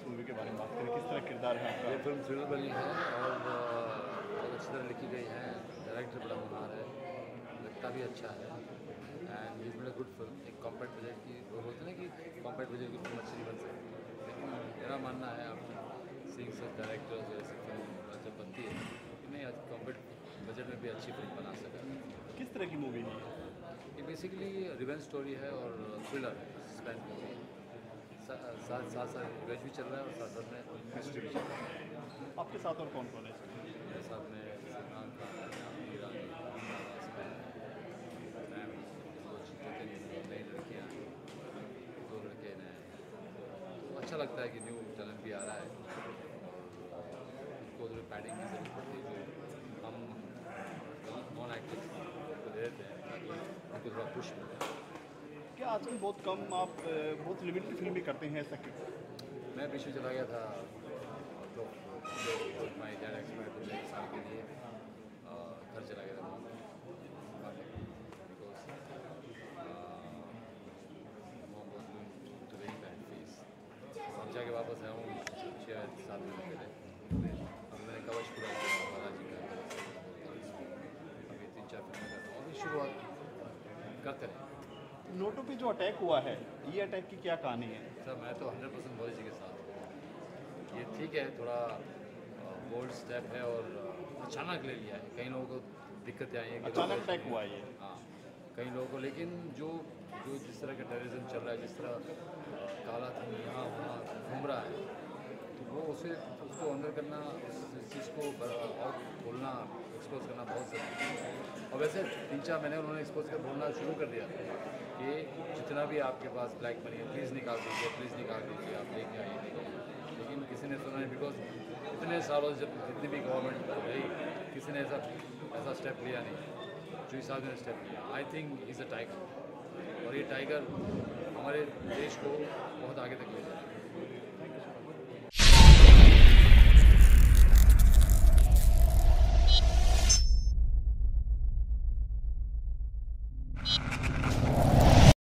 Movie के बारे में बात करें, किस तरह किरदार है आपका? ये फिल्म थ्रिलर बनी है और बहुत अच्छी तरह लिखी गई है। डायरेक्टर बड़ा हुनर है, लगता भी अच्छा है and is made a good film. एक कॉम्पैक्ट बजट की वो बोलते हैं ना कि कॉम्पैक्ट बजट की फिल्म अच्छी नहीं बन सकती, लेकिन मेरा मानना है आफ्टर सीइंग सच डायरेक्टर्स ऐसी फिल्म जब बनती है कि नहीं, आज कॉम्पैक्ट बजट में भी अच्छी फिल्म बना सका। किस तरह की मूवी है ये बेसिकली रिवेंज स्टोरी है और थ्रिलर है, सस्पेंस मूवी। साथ साथ रिवेंज भी चल रहा है और साथ साथ में मिस्ट्री भी चल रहा है। आपके साथ और कौन कौन है? मेरे साथ में सलमान खान, ईरानी, नई लड़कियाँ, दो लड़के नए। तो अच्छा लगता है कि न्यू टैलेंट भी आ रहा है और उनको थोड़ी पैडिंग की जरूरत पड़ती है जो हम नॉन एक्टर्स को दे देते हैं ताकि उनको थोड़ा पुश मिले। क्या आजकल बहुत कम आप बहुत लिमिटेड फिल्म भी करते हैं, ऐसा क्यों? मैं पीछे चला गया था तो माई डैड एक्सपायर हो गए 1 साल के लिए, घर चला गया था because to very bad fees. अब जाके वापस आया हूँ 6-7 महीने पहले। अब मैंने कवच पूरा किया बालाजी का, अभी 3-4 फिल्में कर रहा हूँ। अभी शुरुआत करते रहे। नोटों पे जो अटैक हुआ है, ये अटैक की क्या कहानी है? सर मैं तो 100% मोदी जी के साथ हूँ। ये ठीक है, थोड़ा बोल्ड स्टेप है और अचानक ले लिया है। कई लोगों को दिक्कतें आई हैं, अचानक अटैक हुआ है ये? हाँ, कई लोगों को। लेकिन जो जो जिस तरह का टेररिज्म चल रहा है, जिस तरह काला धन यहाँ वहाँ घूम रहा है, तो वो उसको अंदर करना, उस चीज़ को और बोलना, एक्सपोज करना बहुत ज़रूरी है। और वैसे 3-4 महीने उन्होंने एक्सपोज कर बोलना शुरू कर दिया कि जितना भी आपके पास ब्लैक मनी है प्लीज़ निकाल दीजिए, प्लीज़ निकाल दीजिए, आप लेके आइए, लेके आइए। लेकिन किसी ने सुना नहीं, बिकॉज इतने सालों से जब जितनी भी गवर्नमेंट रही, किसी ने ऐसा स्टेप लिया नहीं जो इस आदमी ने स्टेप लिया। I think is a tiger और ये टाइगर हमारे देश को बहुत आगे तक ले जाए।